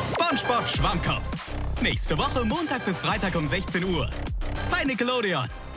SpongeBob Schwammkopf. Nächste Woche Montag bis Freitag um 16 Uhr. Bei Nickelodeon.